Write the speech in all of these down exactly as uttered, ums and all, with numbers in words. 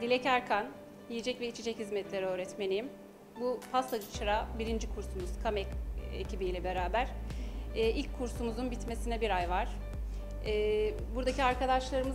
Dilek Erkan, Yiyecek ve İçecek Hizmetleri öğretmeniyim. Bu pastacı çırağı birinci kursumuz Kamek ekibiyle beraber. Ee, ilk kursumuzun bitmesine bir ay var. Ee, buradaki arkadaşlarımız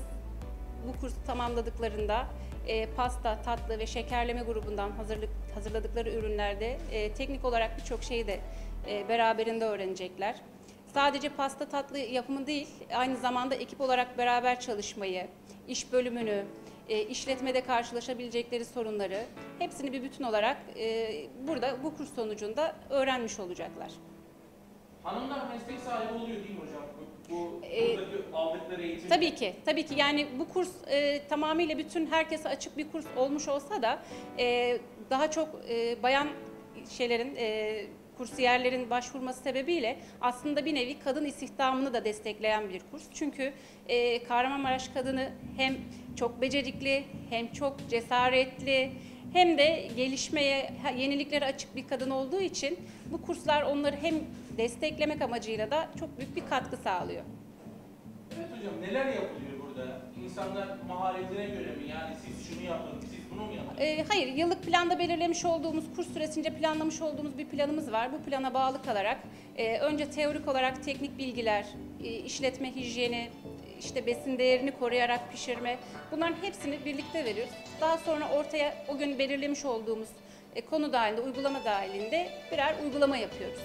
bu kursu tamamladıklarında e, pasta, tatlı ve şekerleme grubundan hazırlık, hazırladıkları ürünlerde e, teknik olarak birçok şeyi de e, beraberinde öğrenecekler. Sadece pasta tatlı yapımı değil, aynı zamanda ekip olarak beraber çalışmayı, iş bölümünü, e, işletmede karşılaşabilecekleri sorunları hepsini bir bütün olarak e, burada bu kurs sonucunda öğrenmiş olacaklar. Hanımlar meslek sahibi oluyor değil mi hocam? Bu, bu Ee, buradaki aldıkları eğitim. Tabii ki, tabii ki. Yani bu kurs e, tamamıyla bütün herkese açık bir kurs olmuş olsa da e, daha çok e, bayan şeylerin, e, kursiyerlerin başvurması sebebiyle aslında bir nevi kadın istihdamını da destekleyen bir kurs. Çünkü e, Kahramanmaraş kadını hem çok becerikli, hem çok cesaretli, hem de gelişmeye, yeniliklere açık bir kadın olduğu için bu kurslar onları hem desteklemek amacıyla da çok büyük bir katkı sağlıyor. Evet hocam, neler yapılıyor burada? İnsanlar maharetine göre mi? Yani siz şunu yapın, siz bunu mu yapın? E, hayır, yıllık planda belirlemiş olduğumuz, kurs süresince planlamış olduğumuz bir planımız var. Bu plana bağlı kalarak e, önce teorik olarak teknik bilgiler, e, işletme hijyeni, işte besin değerini koruyarak pişirme, bunların hepsini birlikte veriyoruz. Daha sonra ortaya o gün belirlemiş olduğumuz e, konu dahilinde, uygulama dahilinde birer uygulama yapıyoruz.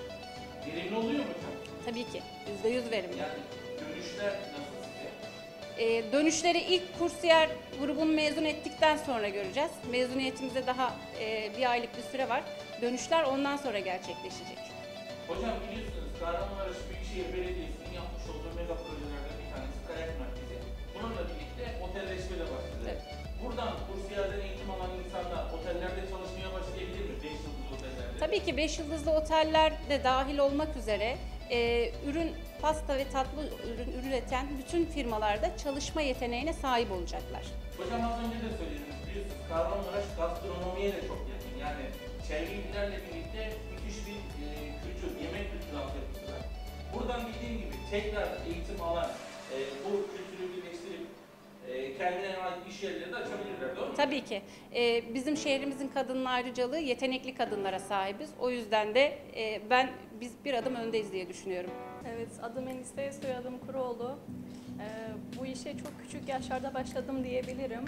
Verimli oluyor mu hocam? Tabii ki, yüzde yüz verimli. Yani dönüşler nasıl size? E, dönüşleri ilk kursiyer grubunu mezun ettikten sonra göreceğiz. Mezuniyetimizde daha e, bir aylık bir süre var. Dönüşler ondan sonra gerçekleşecek. Hocam biliyorsunuz Kahramanmaraş Büyükşehir Belediyesi'nin yapmış olduğu mega projelerden bir tanesi kayak merkezi. Bununla birlikte otelleşme de başladı. Evet. Buradan kursiyerden eğitim alan insanlar otellerde çalışmaya başlayabilir mi? beş yıldızlı otellerde. Tabii ki beş yıldızlı oteller de dahil olmak üzere e, ürün, pasta ve tatlı ürün üreten bütün firmalarda çalışma yeteneğine sahip olacaklar. Hocam az önce de söylediniz, biliyorsunuz Kahramanmaraş gastronomiye de çok yakın. Yani çevre illerle birlikte müthiş bir e, kültür, yemek kültürü altyapısı var. Buradan dediğim gibi tekrar eğitim alan, e, bu kültürü birleştirip e, kendine ait iş yerleri de açabilirler, doğru mu? Tabii ki. E, bizim şehrimizin kadının ayrıcalığı yetenekli kadınlara sahibiz. O yüzden de e, ben biz bir adım öndeyiz diye düşünüyorum. Evet, adım Enise, soyadım Kuroğlu. Ee, bu işe çok küçük yaşlarda başladım diyebilirim.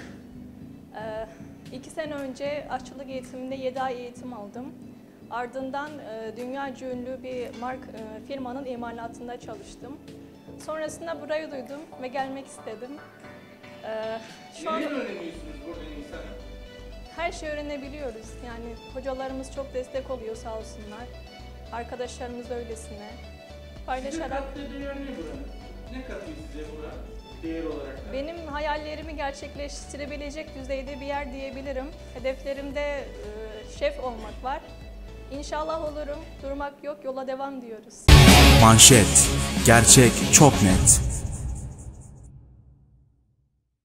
Ee, iki sene önce aşçılık eğitiminde yedi ay eğitim aldım. Ardından e, dünyaca ünlü bir mark e, firmanın imalatında çalıştım. Sonrasında burayı duydum ve gelmek istedim. Ee, şu an Neler öğreniyorsunuz burada insanı? her şeyi öğrenebiliyoruz. Yani hocalarımız çok destek oluyor sağ olsunlar. Arkadaşlarımız öylesine. Size Paylaşarak. kattığı değer ne buranın? Ne katıyor size bura değer olarak da? Benim hayallerimi gerçekleştirebilecek düzeyde bir yer diyebilirim. Hedeflerimde e, şef olmak var. İnşallah olurum. Durmak yok, yola devam diyoruz. Manşet. Gerçek çok net.